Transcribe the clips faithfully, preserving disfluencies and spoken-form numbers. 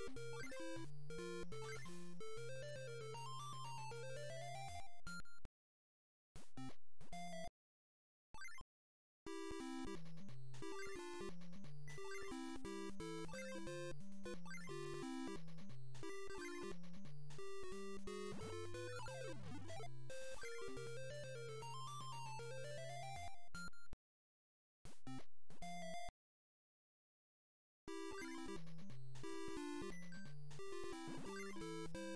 You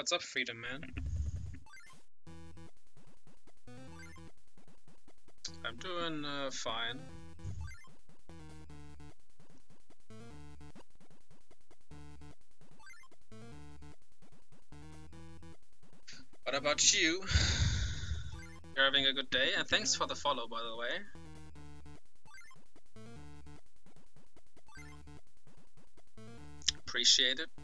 What's up, Freedom Man? I'm doing uh, fine. What about you? You're having a good day, and thanks for the follow, by the way. Appreciate it.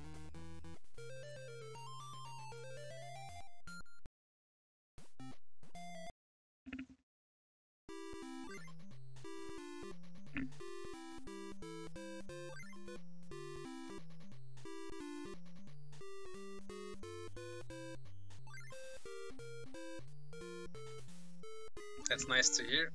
That's nice to hear.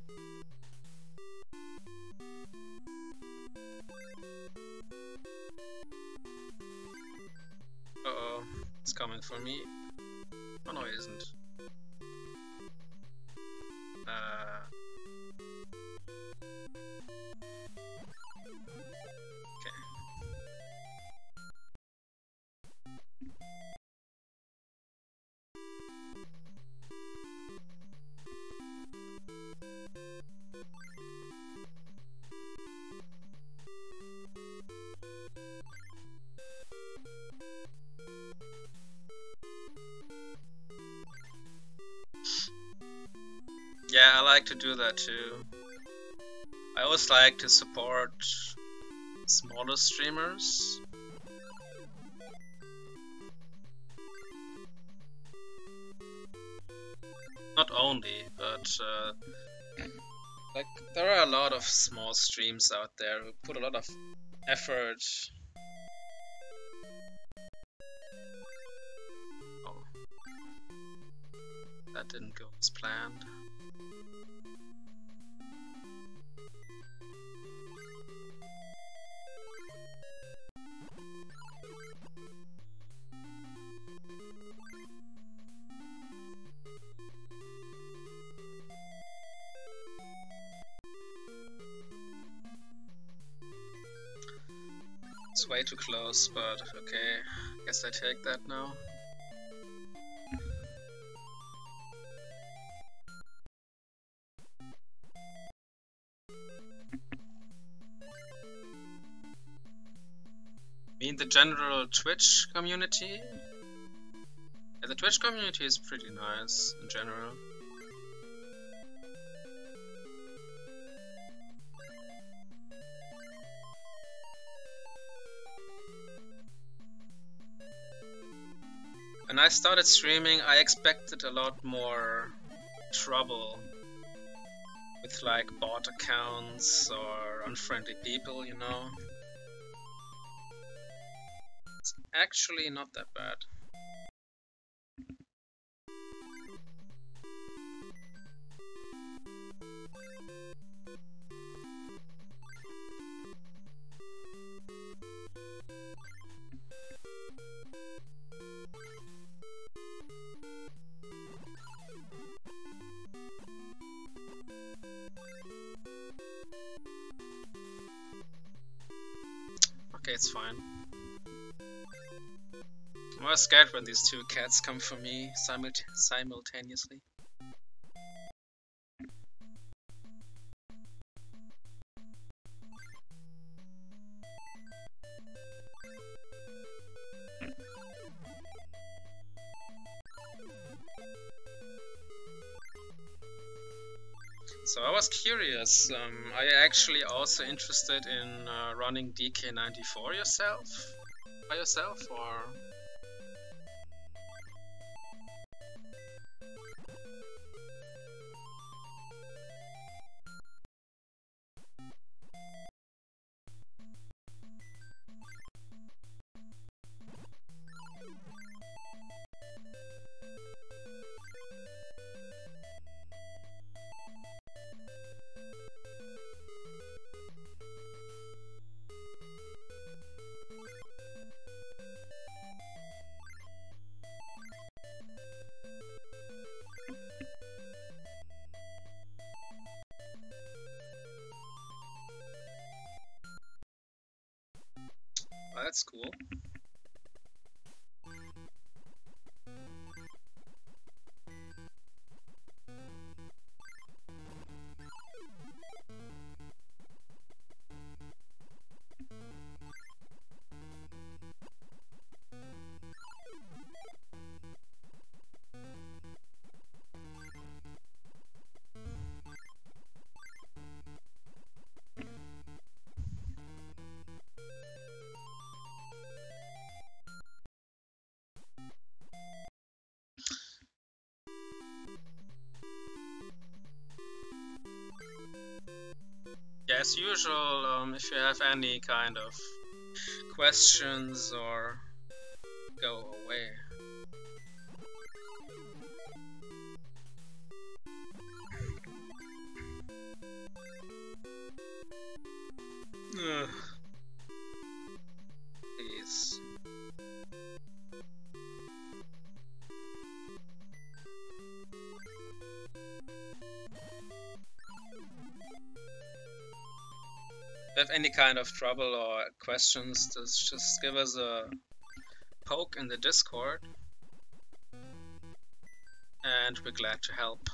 Uh-oh, it's coming for me. Oh no, it isn't. Uh... Okay. Yeah, I like to do that too. I always like to support smaller streamers. Not only, but uh, like there are a lot of small streams out there who put a lot of effort. Oh, that didn't go as planned. It's way too close, but okay, guess I take that now. I mean the general Twitch community? Yeah, the Twitch community is pretty nice in general. When I started streaming, I expected a lot more trouble with like bot accounts or unfriendly people, you know. It's actually not that bad. Okay, it's fine. I'm always scared when these two cats come for me simult simultaneously. So I was curious, um, are you actually also interested in uh, running D K ninety-four yourself? By yourself, or? Oh, that's cool. as usual, um, if you have any kind of questions or go away. Ugh. Please. If you have any kind of trouble or questions, just, just give us a poke in the Discord, and we're glad to help.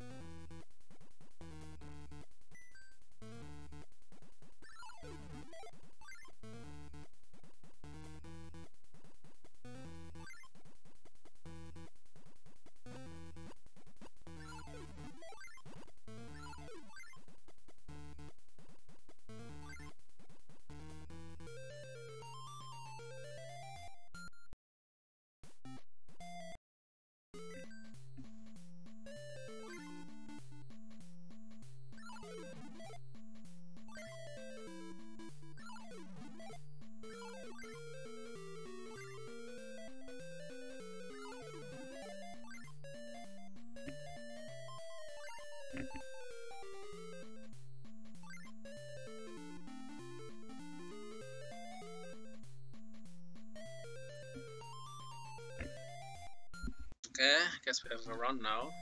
Okay, I guess we have a run now.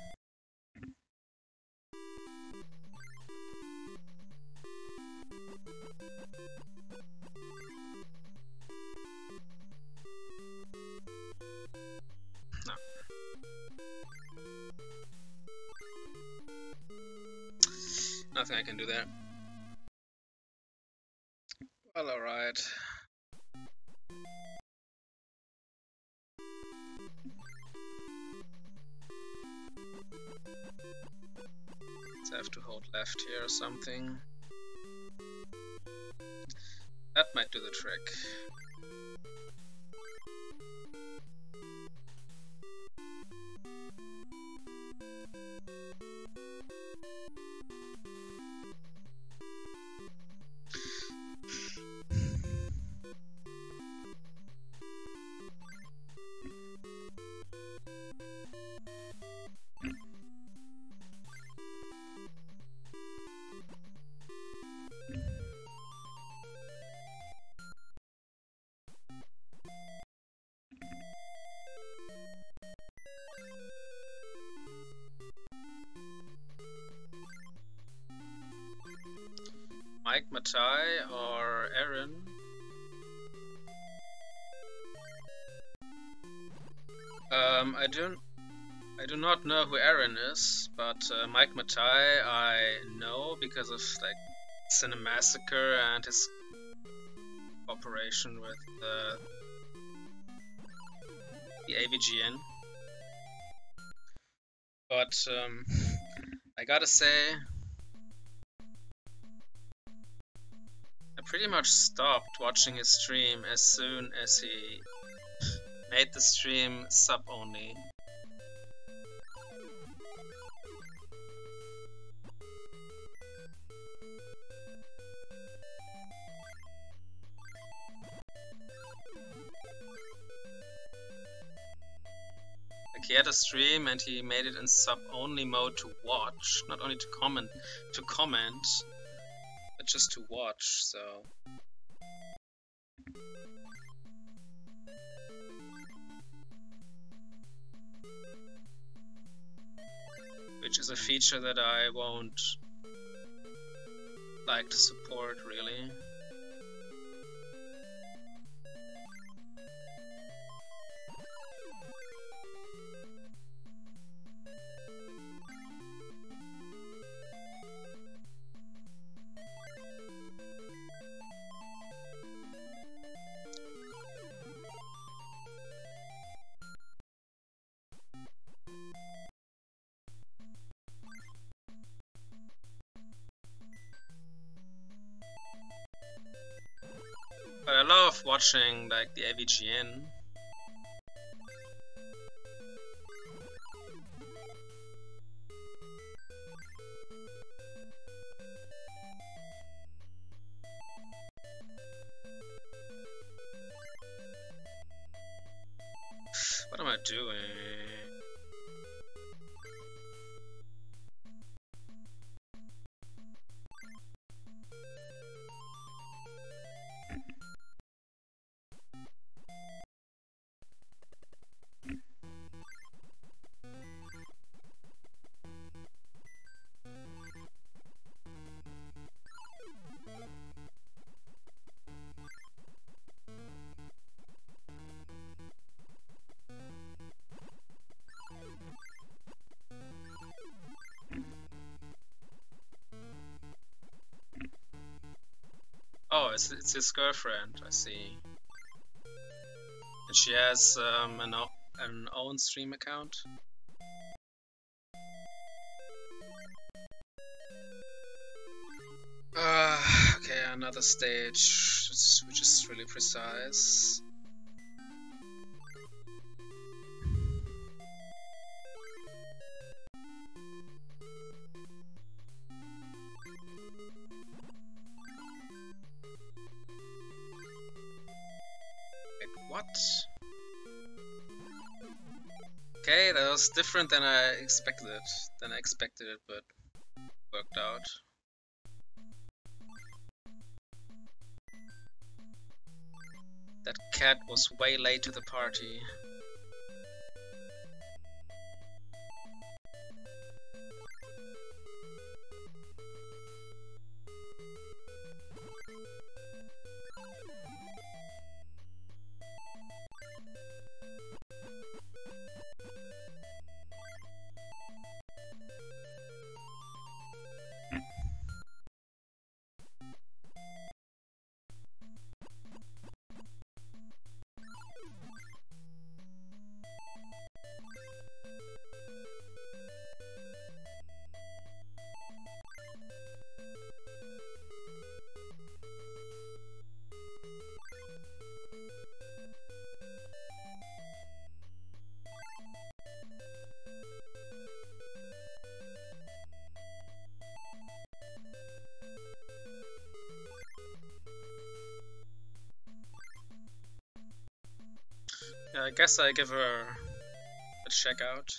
No. Nothing I can do there. Well, alright. I have to hold left here or something. That might do the trick. Mike, Matai, or Aaron? Um, I don't, I do not know who Aaron is, but uh, Mike Matai I know because of like Cinemassacre and his cooperation with uh, the A V G N. But um, I gotta say, I pretty much stopped watching his stream as soon as he made the stream sub only. Like he had a stream and he made it in sub only mode to watch, not only to comment, to comment, but just to watch. So. Which is a feature that I won't like to support, really. But I love watching like the A V G N. doing? Oh, it's, it's his girlfriend, I see. And she has um, an, an own stream account. Uh, okay, another stage, which is really precise. What? Okay, that was different than I expected. Than I expected it, but worked out. That cat was way late to the party. Yeah, I guess I give her a check out.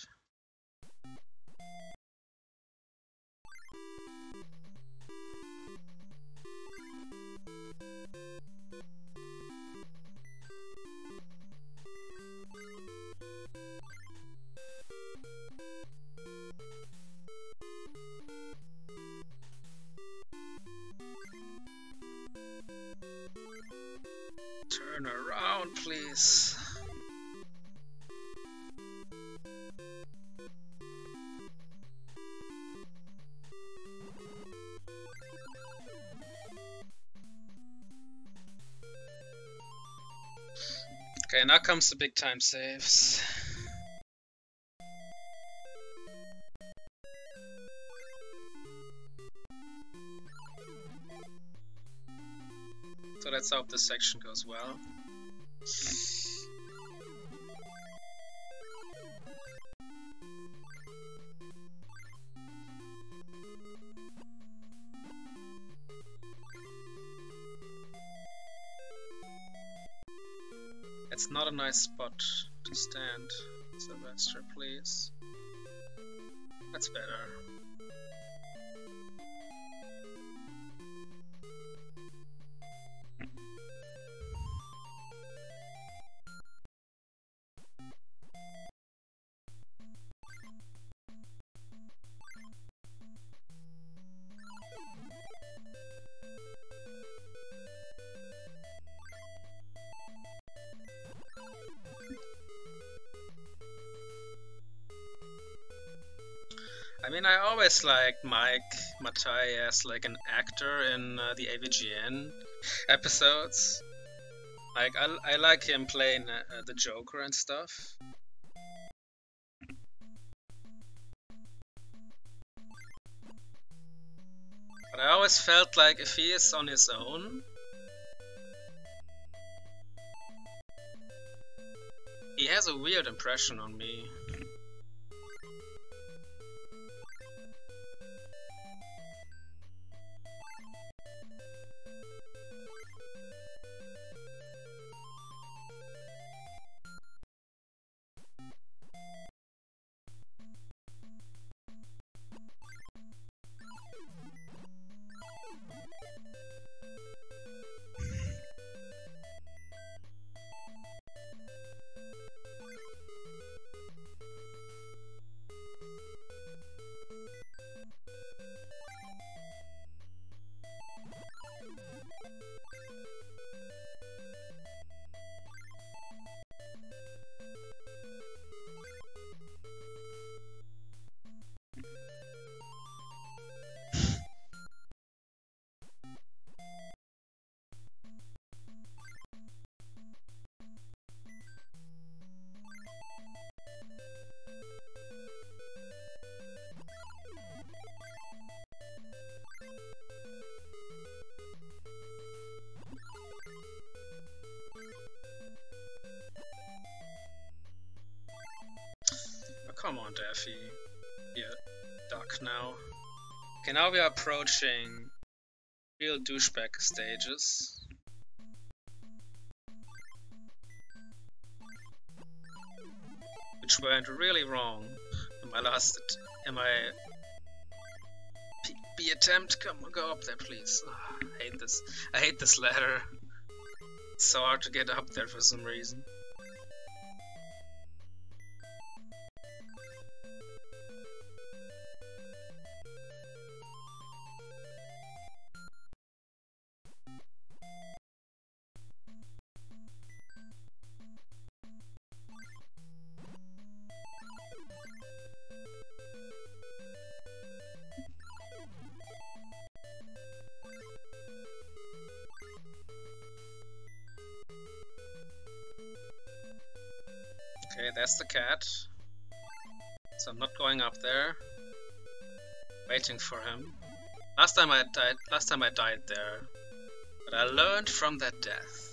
Turn around, please. Okay, now comes the big time saves. So let's hope this section goes well. It's not a nice spot to stand, Sylvester, please. That's better. I mean, I always liked Mike Matai as like an actor in uh, the A V G N episodes. Like, I, I like him playing uh, the Joker and stuff. But I always felt like if he is on his own, he has a weird impression on me. on Daffy. Yeah, Duck now. Okay, now we are approaching real douchebag stages. Which went really wrong in my last, in my P B attempt. Come on, go up there, please. Oh, I hate this. I hate this ladder. It's so hard to get up there for some reason. Okay, that's the cat. So I'm not going up there. Waiting for him. Last time I died last time I died there. But I learned from that death.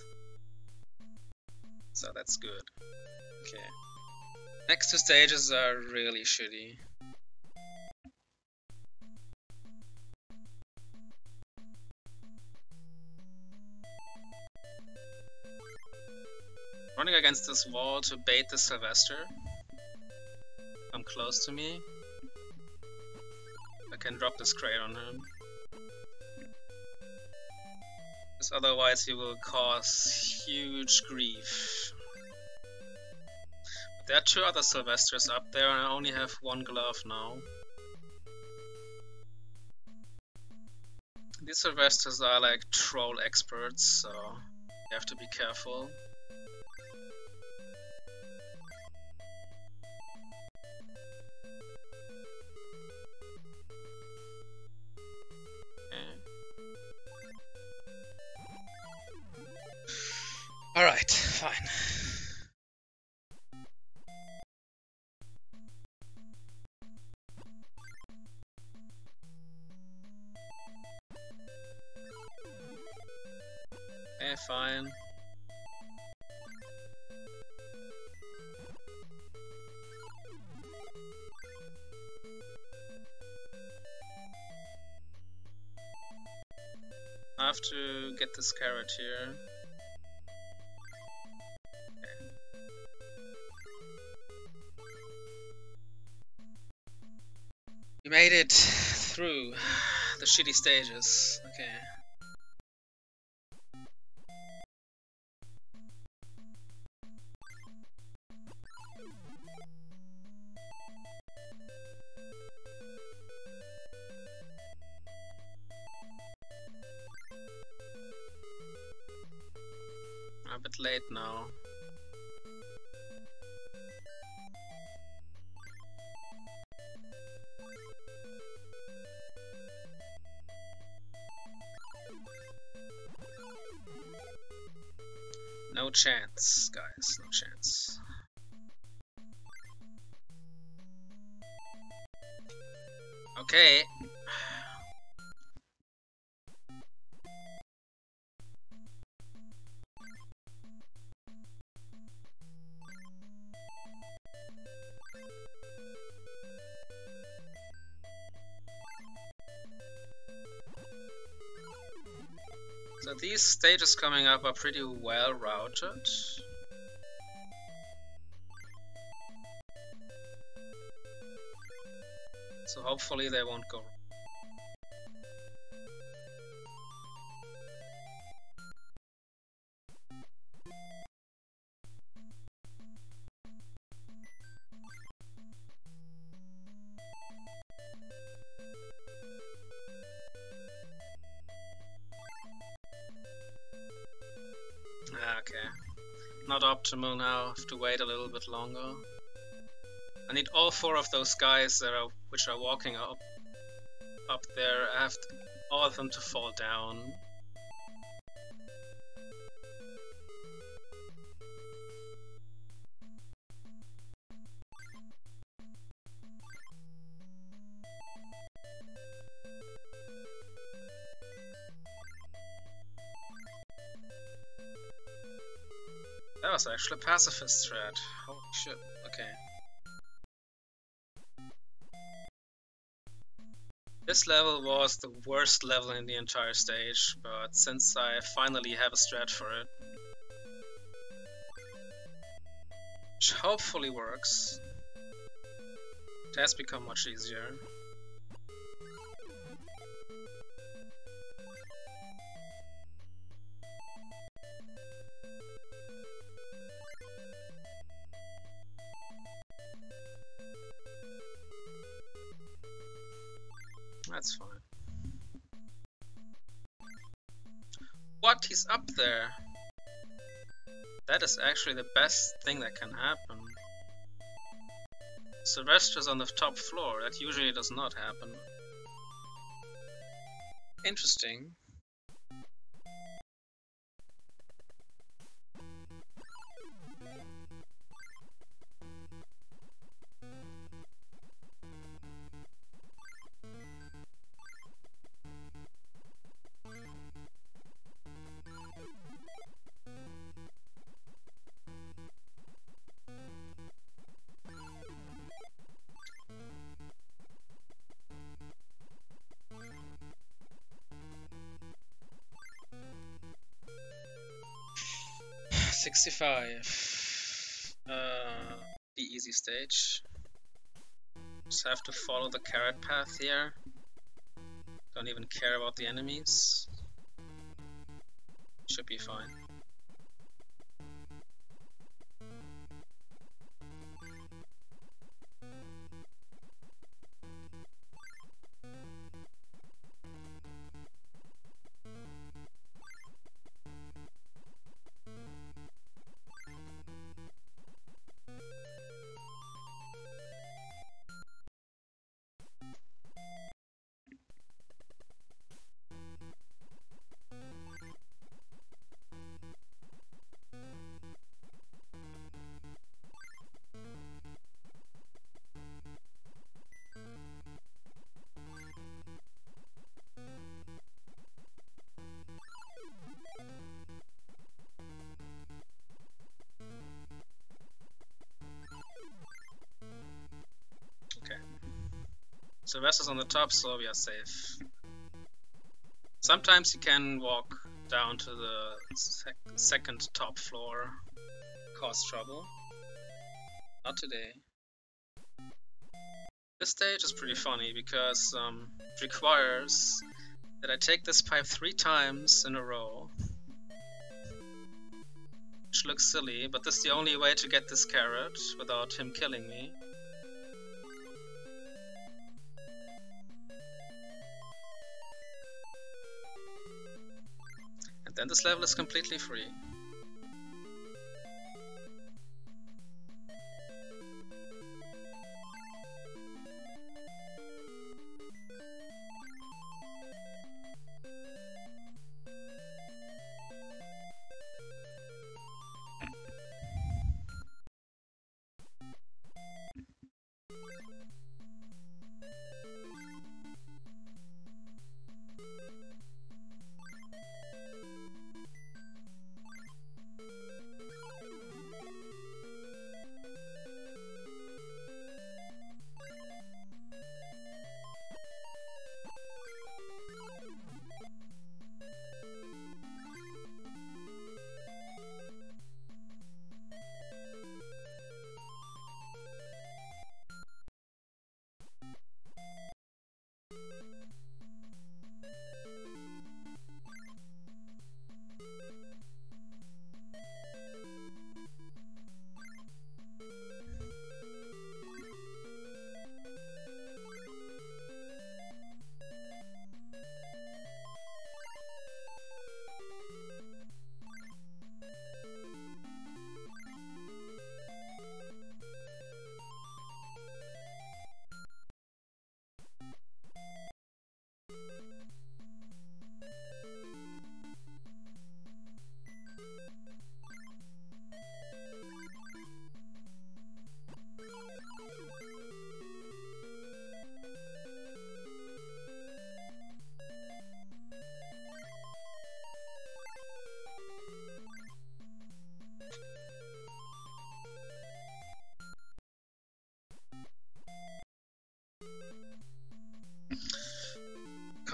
So that's good. Okay. Next two stages are really shitty. Running against this wall to bait the Sylvester. Come close to me. I can drop this crate on him. Because otherwise he will cause huge grief. But there are two other Sylvesters up there and I only have one glove now. These Sylvesters are like troll experts, so you have to be careful. Alright, fine. Okay, fine. I have to get this carrot here. We made it through the shitty stages. Okay. A bit late now. No chance, guys, no chance. Okay. So these stages coming up are pretty well routed. So hopefully they won't go wrong. Okay, not optimal now, have to wait a little bit longer. I need all four of those guys that are, which are walking up, up there, I have to, all of them to fall down. That was actually a pacifist threat. Holy shit, okay. This level was the worst level in the entire stage, but since I finally have a strat for it, which hopefully works, it has become much easier. That's fine. What? He's up there! That is actually the best thing that can happen. Sylvester's on the top floor. That usually does not happen. Interesting. sixty-five. Uh, the easy stage. Just have to follow the carrot path here. Don't even care about the enemies. Should be fine. Sylvester's on the top, so we are safe. Sometimes you can walk down to the sec second top floor, cause trouble. Not today. This stage is pretty funny because um, it requires that I take this pipe three times in a row. Which looks silly, but this is the only way to get this carrot without him killing me. Then this level is completely free.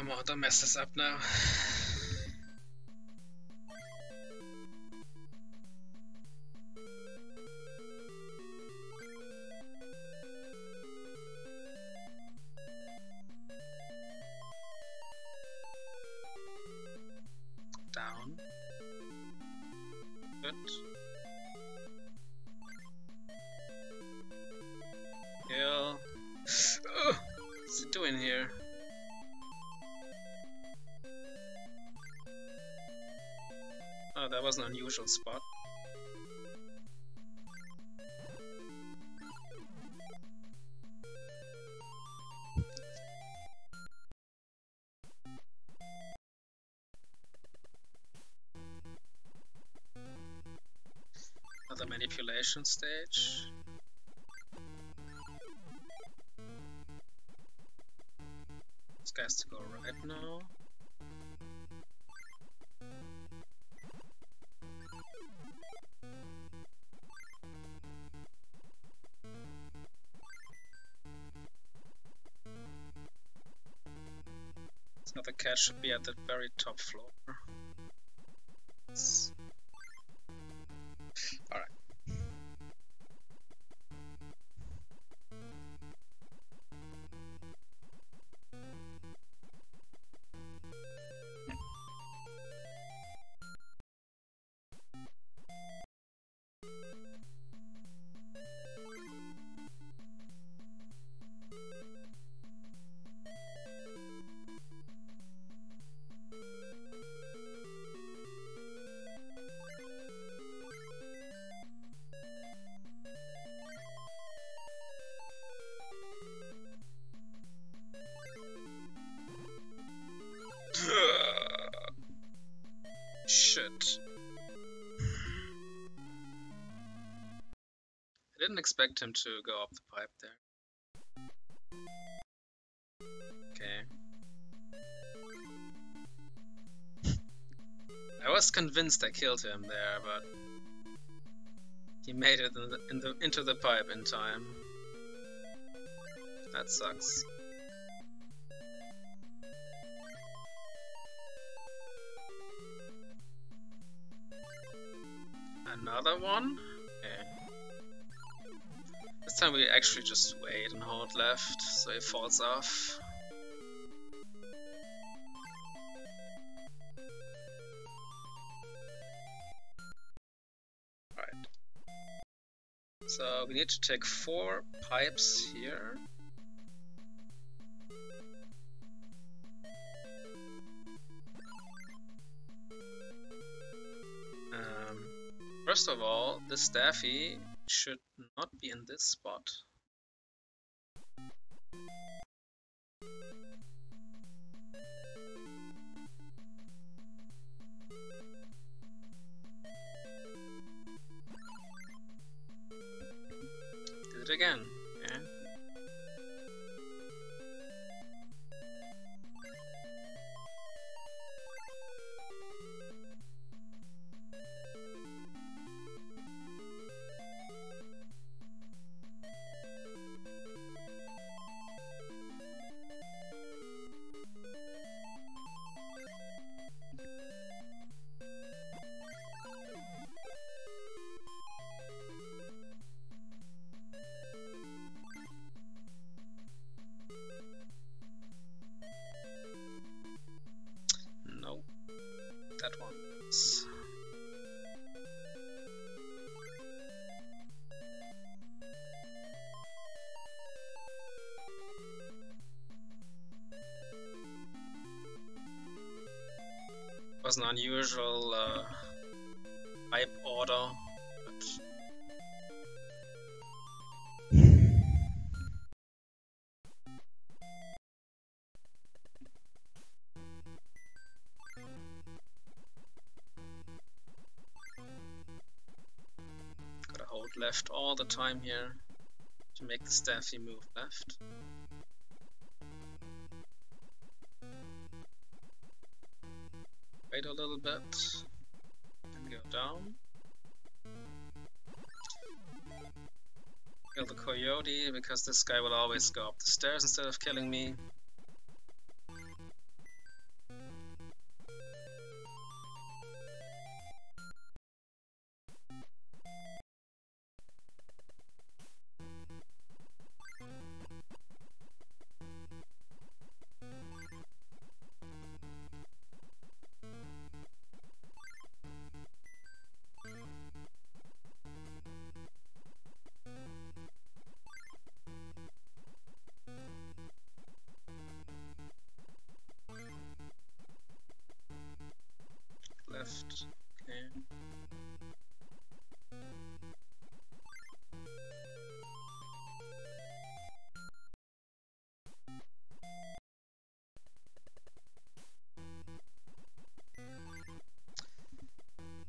come on, don't mess this up now. Down. Good. Heal. Oh, what's he doing here? Oh, that was an unusual spot. Another manipulation stage. This guy has to go right now. So the cat should be at the very top floor. Alright. Shit. I didn't expect him to go up the pipe there. Okay. I was convinced I killed him there, but he made it in the, in the, into the pipe in time. That sucks. Another one? Okay. This time we actually just wait and hold left, so he falls off. Right. So we need to take four pipes here. First of all, this Staffy should not be in this spot. Did it again. Okay. That one. Was an unusual uh, pipe order, but gotta hold left all the time here to make the Staffy move left. Wait a little bit, and go down. Kill the coyote, because this guy will always go up the stairs instead of killing me.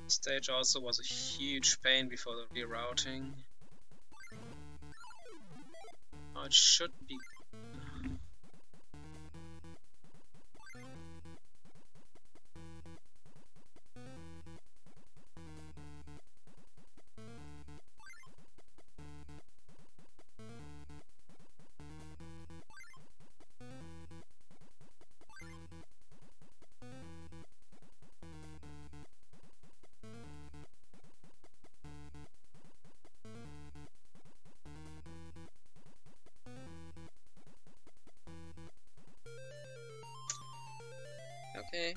Stage also was a huge pain before the rerouting. Oh, it should be. Okay.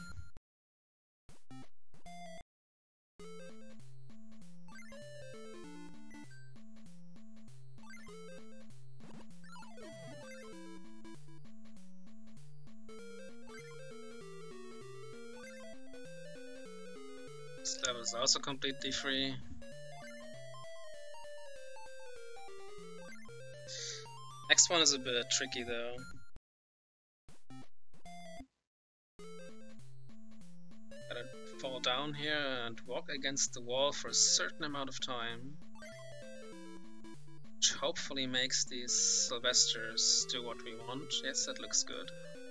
This level is also completely free. Next one is a bit tricky though. Gotta fall down here and walk against the wall for a certain amount of time, which hopefully makes these Sylvesters do what we want. Yes, that looks good.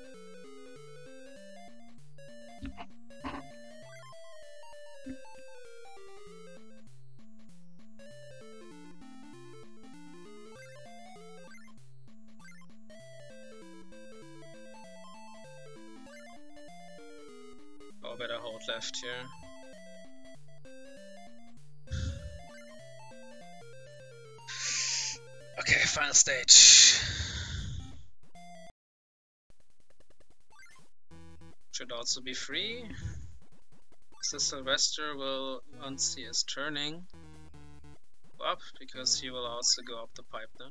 Oh, better hold left here. Okay, final stage. Should also be free. So Sylvester will, once he is turning, go up, because he will also go up the pipe then.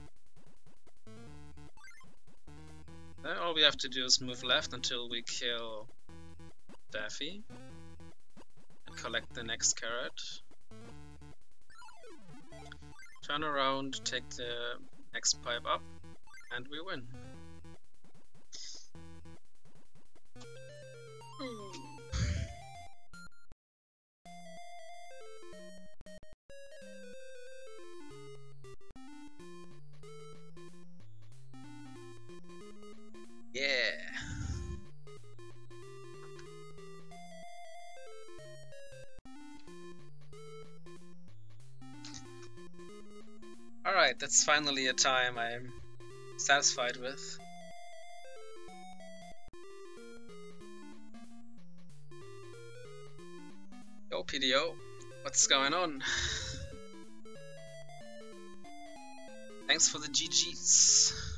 Then all we have to do is move left until we kill Daffy and collect the next carrot. Turn around, take the next pipe up, and we win. Ooh. Yeah. Alright, that's finally a time I'm satisfied with. Yo, P D O, what's going on? Thanks for the G Gs.